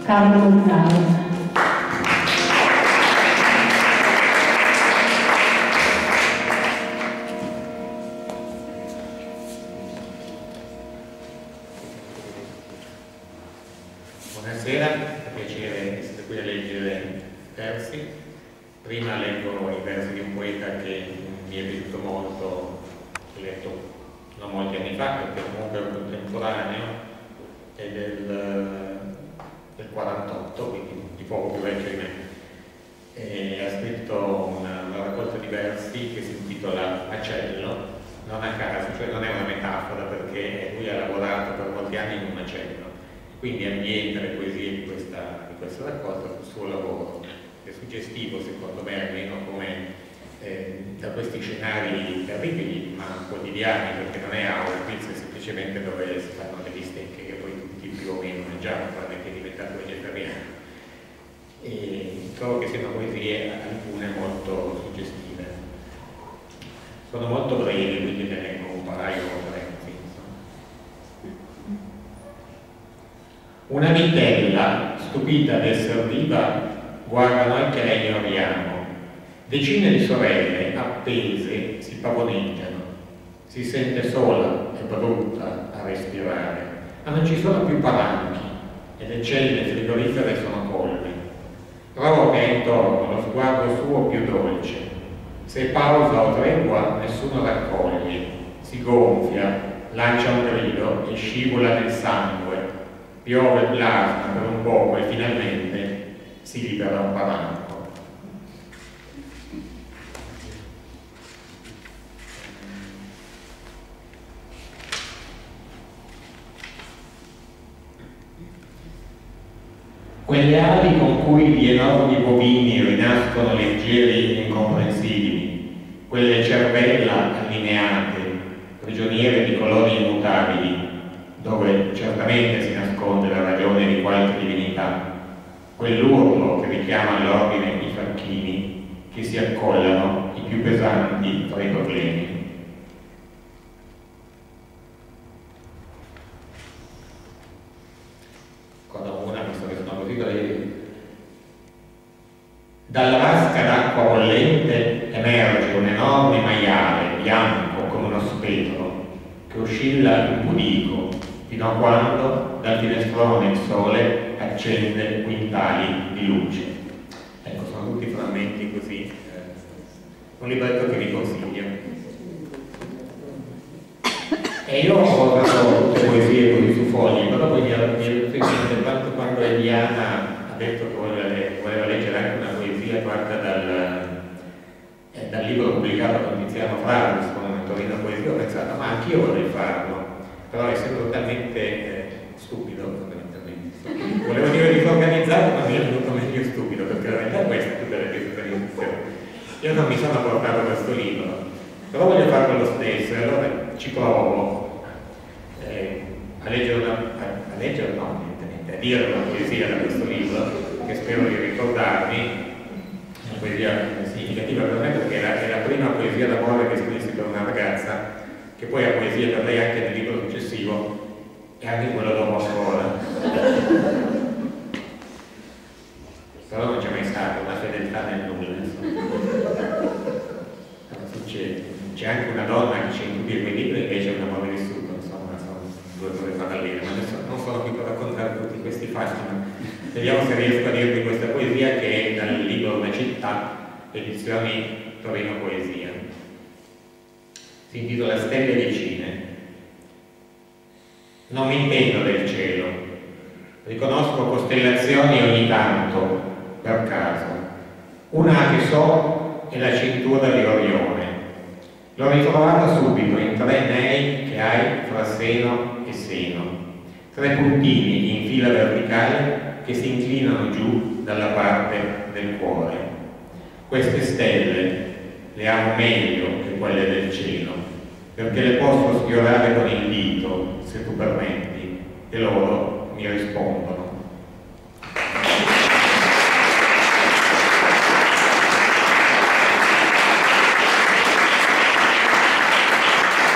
Carlo Gonzalo. Buonasera, è un piacere essere qui a leggere versi. Prima leggo i versi di un poeta che mi è piaciuto molto, ho letto non molti anni fa, perché comunque è un contemporaneo, è del 48, quindi di poco più vecchio di me. E ha scritto una raccolta di versi che si intitola Macello, non a caso, cioè non è una metafora, perché lui ha lavorato per molti anni in un macello. Quindi ambienta le poesie di questa raccolta sul suo lavoro. È suggestivo, secondo me, almeno come da questi scenari terribili ma quotidiani, perché non è Auschwitz, è semplicemente dove si fanno le bistecche che poi tutti più o meno mangiamo, tranne che è diventato vegetariano. E trovo che siano poesie alcune molto suggestive. Sono molto brevi, quindi ne leggo un paio o tre. Una vitella, stupita d'essere viva, guardano anche lei ignoriamo. Decine di sorelle, appese, si pavoneggiano. Si sente sola e brutta a respirare, ma non ci sono più palanchi e le celle frigorifere sono colme. Roga intorno lo sguardo suo più dolce. Se pausa o tregua, nessuno raccoglie. Si gonfia, lancia un grido e scivola nel sangue. Piove plasma per un poco e finalmente si libera un palanco. Quelle ali con cui gli enormi bovini rinascono leggeri e incomprensibili, quelle cervella allineate, prigioniere di colori immutabili, dove certamente si nasconde la ragione di qualche divinità, quell'urlo che richiama all'ordine i facchini che si accollano i più pesanti tra i problemi. Una, visto che sono così brevi. Dalla vasca d'acqua bollente emerge un enorme maiale bianco come uno spettro che oscilla impudico fino a quando dal finestrone il sole accende quintali di luce. Ecco, sono tutti frammenti così. Un libretto che vi consiglio. E io ho portato tutte poesie così su fogli, però poi mi è venuto in mente tanto quando Eliana ha detto che voleva leggere anche una poesia fatta dal libro pubblicato con Tiziano Ferro, con Torino Poesia, ho pensato, ma anch'io vorrei farlo, però essendo totalmente stupido, fondamentalmente. Volevo dire disorganizzato, ma mi è venuto meglio stupido, perché la realtà è questa tutta la disorganizzazione. Io non mi sono portato questo libro, però voglio farlo lo stesso, e allora ci provo a leggere a dire una poesia da questo libro, che spero di ricordarmi, una poesia significativa per me, perché è la prima poesia d'amore che scrissi per una ragazza, che poi ha poesia per lei anche nel libro successivo, e anche quello dopo ancora. Però non c'è mai stata una fedeltà nel nulla, succede. C'è anche una donna che c'è in tutti i miei libri, invece è un amore vissuto, insomma, sono due cose parallele, ma adesso non sono qui per raccontare tutti questi fatti, ma vediamo se riesco a dirvi questa poesia che è dal libro Una città, edizioni Torino Poesia. Si intitola Stelle vicine. Non mi intendo del cielo, riconosco costellazioni ogni tanto, per caso. Una che so è la cintura di Orione. L'ho ritrovata subito in tre nei che hai fra seno e seno, tre puntini in fila verticale che si inclinano giù dalla parte del cuore. Queste stelle le amo meglio che quelle del cielo, perché le posso sfiorare con il dito, se tu permetti, e loro mi rispondono.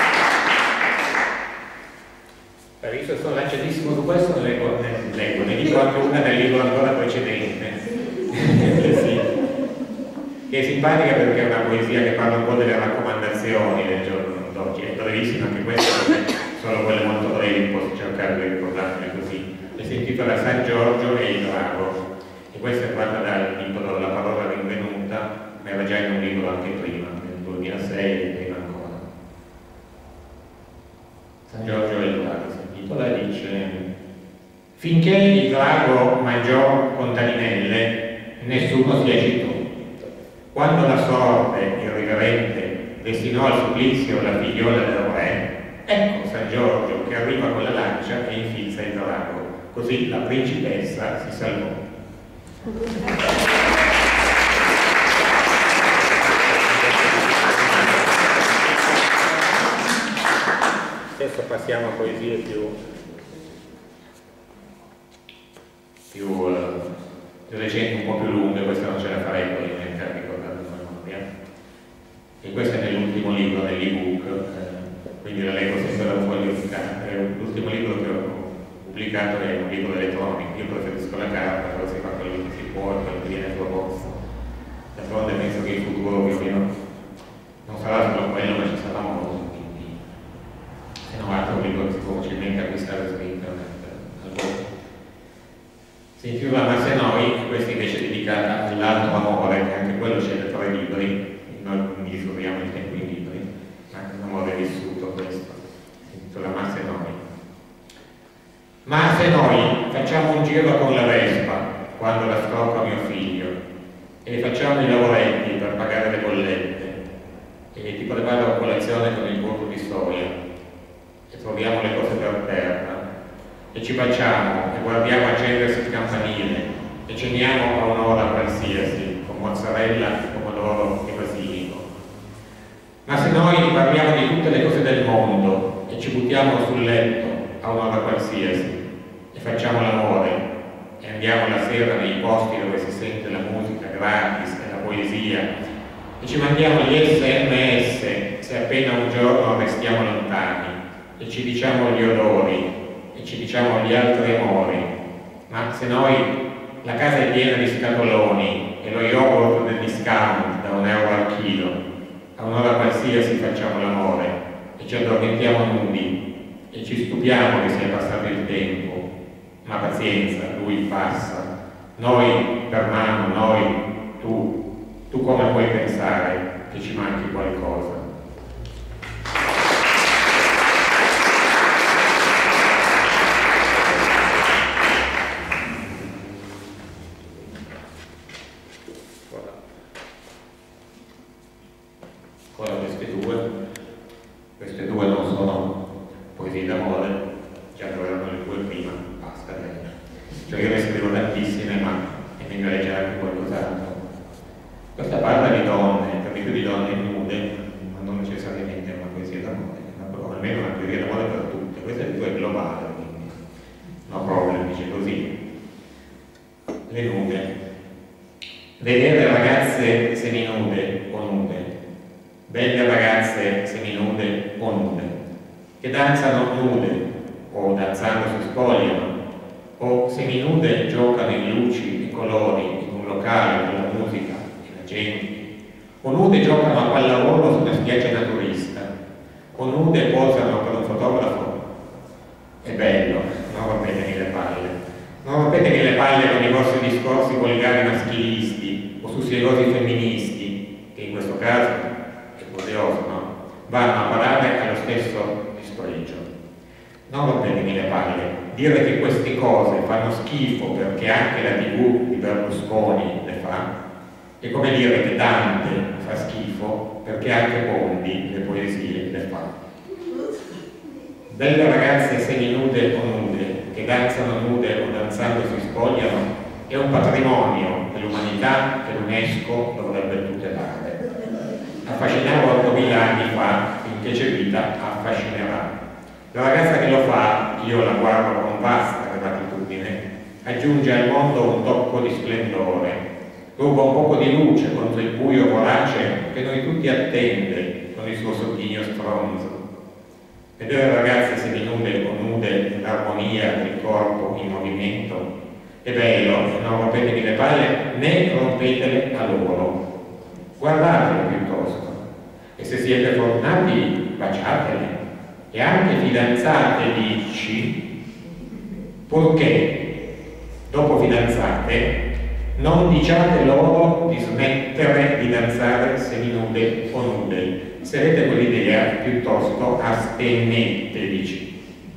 Sono lanciatissimo su questo, ne dico anche una del libro ancora precedente, sì, che è simpatica perché è una poesia che parla un po' delle raccomandazioni del giorno d'oggi. È brevissima anche questa, non è solo quelle molto brevi, posso cercare di ricordarle così. E si intitola San Giorgio e il drago, e questa è fatta dal titolo La parola rinvenuta, ma era già in un libro anche prima, nel 2006 e prima ancora. San Giorgio e il drago si intitola e dice: finché il drago mangiò contaminelle, nessuno si agitò. Quando la sorte irriverente destinò al supplizio la figliola del re, ecco San Giorgio che arriva con la lancia e infilza il drago. Così la principessa si salvò. Adesso passiamo a poesie più recenti, un po' più lunghe. Questa non ce la farei probabilmente a ricordare la memoria. E questo è nell'ultimo libro, nell'ebook, quindi la leggo sempre da un foglio di carta. L'ultimo libro che ho pubblicato è un libro elettronico. Io preferisco la carta, però si fa quello che si può e quello che viene sulla borsa. D'altronde penso che il futuro più o meno non sarà solo quello, ma ci sarà molto, quindi se non altro un libro che si può facilmente acquistare su internet al volo. Si intitola Ma se noi, questa invece è dedicata all'altro amore, che anche quello c'è da 3 libri, noi non misuriamo il tempo in libri, ma è un amore vissuto questo, si intitola Ma se noi. Ma se noi facciamo un giro con la Vespa quando la scocca mio figlio e facciamo i lavoretti per pagare le bollette e ti preparo a colazione con il burro di soia e troviamo le cose per terra e ci baciamo e guardiamo accendersi il campanile e ceniamo a un'ora qualsiasi con mozzarella, pomodoro e basilico. Ma se noi parliamo di tutte le cose del mondo e ci buttiamo sul letto a un'ora qualsiasi e facciamo l'amore e andiamo la sera nei posti dove si sente la musica gratis e la poesia e ci mandiamo gli SMS se appena un giorno restiamo lontani e ci diciamo gli odori e ci diciamo gli altri amori. Ma se noi la casa è piena di scatoloni e lo yogurt del discount da €1 al chilo, a un'ora qualsiasi facciamo l'amore e ci addormentiamo nudi e ci stupiamo che sia passato il tempo, ma pazienza, lui passa, noi per mano, noi, tu come puoi pensare che ci manchi qualcosa? Ora queste due non sono poesie d'amore, già erano le due prima, basta bene. Cioè io ne scrivo tantissime, ma è meglio leggere anche qualcos'altro. Questa parla di donne, per di più di donne nude, ma non necessariamente è una poesia d'amore, ma almeno una poesia d'amore per tutte. Questa è globale, quindi no problem, dice così. Le nude. Vedere ragazze seminude o nude, belle ragazze seminude o nude, che danzano nude o danzando si spogliano, o seminude giocano in luci e colori in un locale con la musica e la gente, o nude giocano a pallavolo su una spiaggia naturista, o nude posano per un fotografo. È bello, non rompetevi le palle, non rompetevi le palle con i vostri discorsi volgari maschilisti o sussiegosi femministi, che in questo caso è curioso, no? Vanno a parare allo stesso scoreggia. Non rompetevi le palle, dire che queste cose fanno schifo perché anche la TV di Berlusconi le fa, è come dire che Dante fa schifo perché anche Bondi le poesie le fa. Belle ragazze seminude o nude, che danzano nude o danzando si spogliano, è un patrimonio dell'umanità che l'UNESCO dovrebbe tutelare. Affascinava 8000 anni fa, finché c'è vita affascinerà. La ragazza che lo fa, io la guardo con vasta gratitudine, aggiunge al mondo un tocco di splendore, ruba un poco di luce contro il buio vorace che noi tutti attende con il suo sottigno stronzo. Vedere ragazze seminude o nude nell'armonia del corpo in movimento È bello, non rompetemi le palle, né rompetele a loro. Guardatele piuttosto. E se siete fortunati, baciatele. E anche fidanzatevi, purché, dopo fidanzate, non diciate loro di smettere di danzare seminude o nude. Se avete quell'idea, piuttosto astenetevi.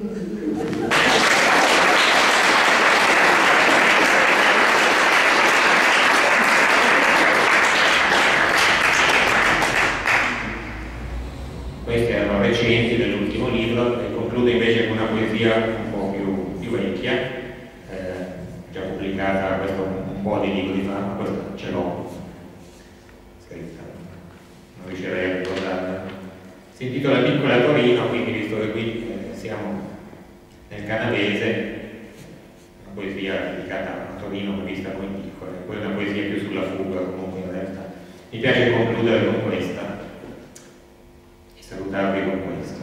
Questi erano recenti dell'ultimo libro, e conclude invece con una poesia un po' più vecchia, già pubblicata questo un po' di libri fa, ma questa ce l'ho scritta, non riuscirei a ricordarla. Si intitola Piccola Torino, quindi visto che qui siamo nel canavese, una poesia dedicata a Torino vista come piccola, poi una poesia più sulla fuga comunque in realtà. Mi piace concludere con questa. Salutarvi con questo.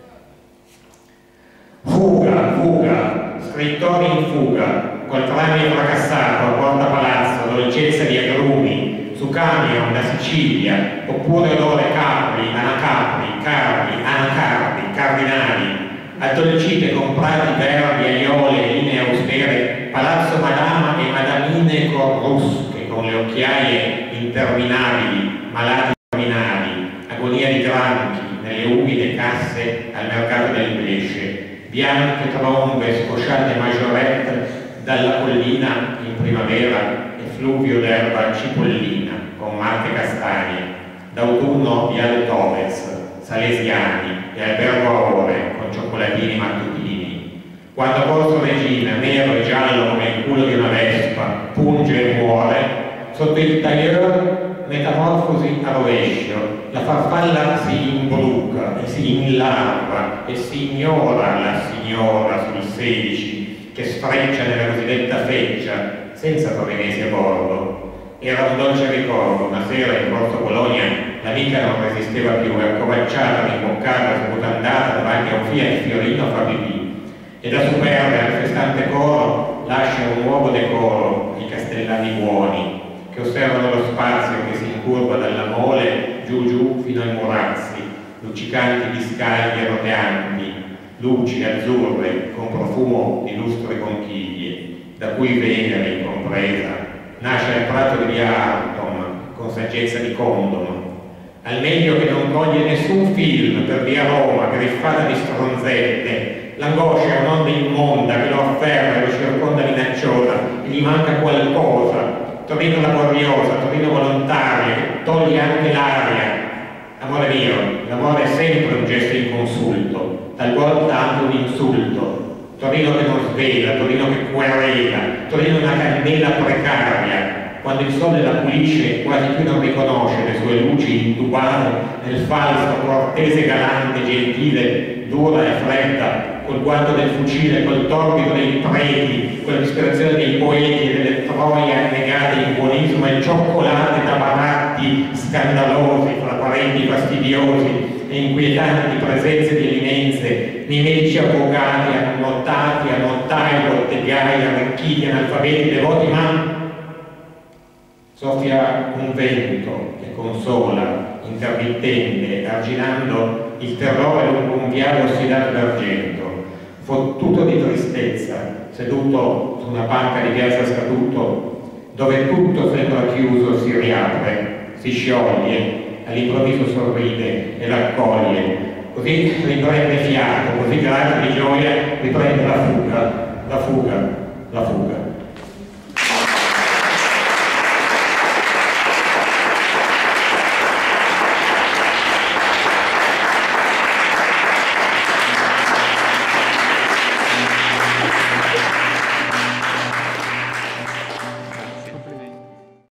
Fuga, fuga, scrittori in fuga, col tramvai fracassato a Porta Palazzo, dolcezza di agrumi, su camion da Sicilia, oppure odore capri, anacapri, cardi, anacardi, cardinali, addolcite con prati verdi, aiole, linee austere, Palazzo Madama e Madamine corrusche, con le occhiaie interminabili, malati terminali, agonia di granchi, nelle umide casse al mercato del pesce, bianche trombe scosciate maggiorette dalla collina in primavera e fluvio d'erba cipollina con marche castagne, d'autunno Viale Tovez, Salesiani e Albergo Aurore con cioccolatini mattutini. Quando Corso Regina, nero e giallo come il culo di una vespa, punge e muore, sotto il tailleur metamorfosi a rovescio, la farfalla si imbruca e si inlarva e si ignora la signora sul 16 che sfreccia nella cosiddetta feccia senza torinesi a bordo. Era un dolce ricordo, una sera in Corso Bologna l'amica non resisteva più, accovacciata, rimboccata, sputandata davanti a un Fiat Fiorino fa pipì e da superbe al festante coro lascia un nuovo decoro ai castellani buoni che osservano lo spazio che si incurva dalla mole giù fino ai murazzi, luccicanti di scaglie roteanti, luci azzurre con profumo di lustre conchiglie, da cui Venere incompresa nasce al prato di via Arton con saggezza di Condom, al meglio che non toglie nessun film per via Roma griffata di stronzette, l'angoscia è un'onda immonda che lo afferra e lo circonda minacciosa e gli manca qualcosa. Torino laboriosa, Torino volontaria, che toglie anche l'aria. Amore mio, l'amore è sempre un gesto inconsulto, talvolta anche un insulto. Torino che non svela, Torino che querela, Torino una candela precaria. Quando il sole la pulisce, quasi più non riconosce le sue luci intubate nel falso, cortese, galante, gentile, dura e fredda, col guanto del fucile, col torbido dei preti, con l'ispirazione dei poeti e delle troie annegate in buonismo e cioccolate da baratti scandalosi, fra parenti fastidiosi e inquietanti presenze di eminenze, mimetici avvocati, annotati, annottai, bottegai, arricchiti, analfabeti, devoti, ma soffia un vento che consola, intermittente, arginando il terrore lungo un viaggio ossidato d'argento, fottuto di tristezza, seduto su una panca di piazza Scaduto, dove tutto sembra chiuso, si riapre, si scioglie, all'improvviso sorride e l'accoglie, così riprende fiato, così grato di gioia riprende la fuga, la fuga, la fuga.